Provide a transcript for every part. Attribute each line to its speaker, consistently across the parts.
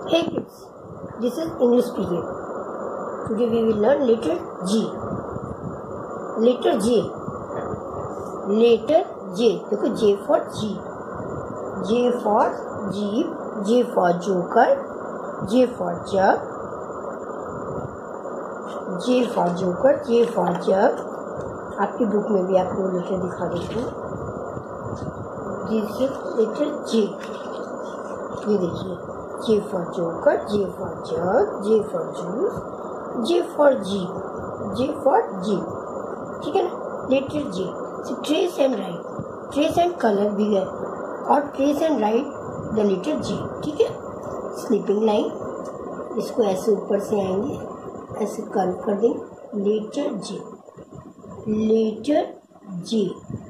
Speaker 1: Hey kids, this is English period. Today we will learn letter G. Letter J. Letter J. देखो J for G. J for Jeep. J for Joker. J for Jug. J for Joker. J for Jug. आपकी book में भी आपको letter दिखा देती हूँ. This is letter J. ये देखिए. J for Joker, J for Jug, J for Juice, J for Jeep, J for Jeep. ठीक है ना? Letter J. So trace and write. Trace and color भी है और trace and write the letter J. ठीक है? Sleeping line. इसको ऐसे ऊपर से आएंगे, ऐसे कर्व कर देंगे. Letter J. Letter J.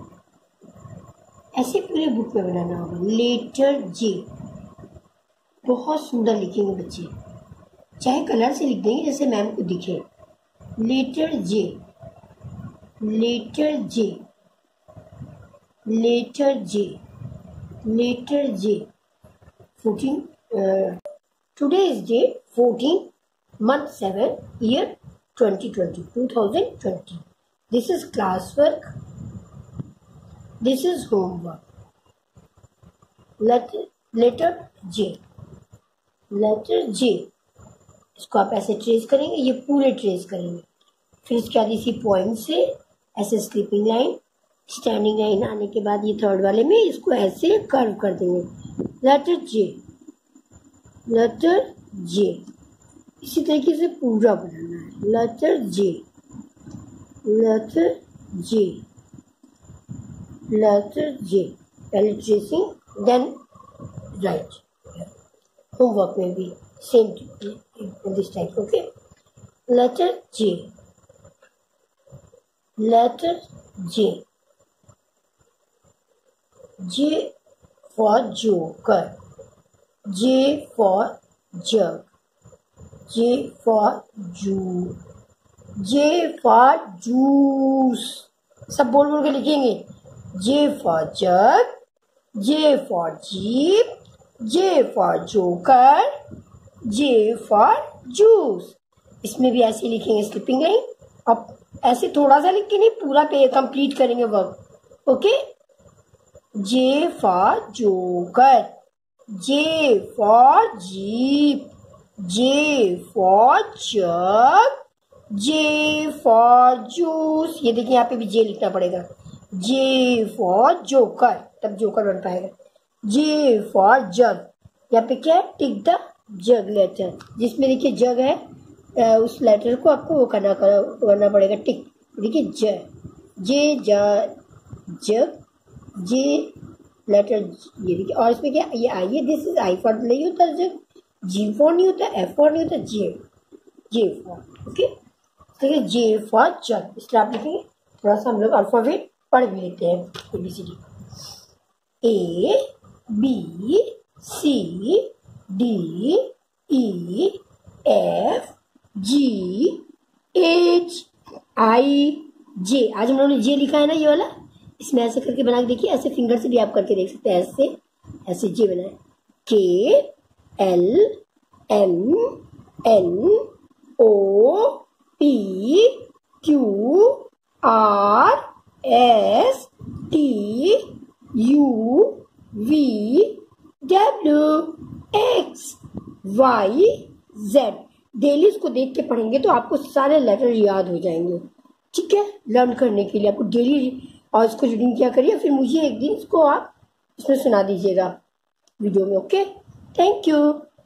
Speaker 1: ऐसे पूरे बुक में बनाना होगा. Letter J. बहुत सुंदर लिखेंगे बच्चे, चाहे कलर से लिख देंगे जैसे मैम को दिखे. Letter J. Letter J. Letter J. Letter J. 14 today is date 14 month 7 year 2020. This is class work. This is homework. Letter J. Letter J. इसको आप ऐसे ट्रेस करेंगे, ये पूरे ट्रेस करेंगे. फिर इसके बाद इसी पॉइंट से ऐसे स्लीपिंग लाइन, स्टैंडिंग लाइन आने के बाद ये थर्ड वाले में इसको ऐसे कर्व कर देंगे. Letter J. Letter J. इसी तरीके से पूरा बनाना है. Letter J. Letter J. Letter J. पहले ट्रेसिंग देन राइट. होमवर्क में भी same this type. Okay. Letter J. Letter J. J for joker. J for jug. J for जू. J for juice. सब बोल बोल के लिखेंगे. J for jug. J for jeep. J for Joker, J for Juice. इसमें भी ऐसे लिखेंगे स्लिपिंग लाइन. अब ऐसे थोड़ा सा लिख के नहीं, पूरा पे कंप्लीट करेंगे work. Okay. J for Joker, J for Jeep, J for Jug, J for Juice. ये देखिए यहाँ पे भी J लिखना पड़ेगा. J for Joker, तब जोकर बन पाएगा. J for jug. यहाँ पे क्या है? Tick the jug letter. जिसमें देखिए जग है, उस लेटर को आपको वो करना पड़ेगा टिक. देखिए ज. J jug. J letter. ये देखिए. और इसमें क्या ये आई है. दिस इज आई फॉर नहीं होता जग. जी फॉर नहीं होता. एफ फॉर नहीं होता. जे. J for. ओके. देखिए जे फॉर जग. इसलिए आप लिखेंगे. थोड़ा सा हम लोग अल्फाबेट पढ़ भी लेते हैं. ABCD. A B C D E F G H I J. आज हम लोगों ने J लिखा है ना, ये वाला. इसमें ऐसे करके बना के देखिए. ऐसे फिंगर से भी आप करके देख सकते हैं. ऐसे ऐसे J बनाए. K L M N O P Q R S T U V W X Y Z. Daily इसको देख के पढ़ेंगे तो आपको सारे लेटर याद हो जाएंगे. ठीक है. लर्न करने के लिए आपको डेली और इसको रीडिंग किया करिए. फिर मुझे एक दिन इसको आप इसमें सुना दीजिएगा वीडियो में. ओके. Thank you.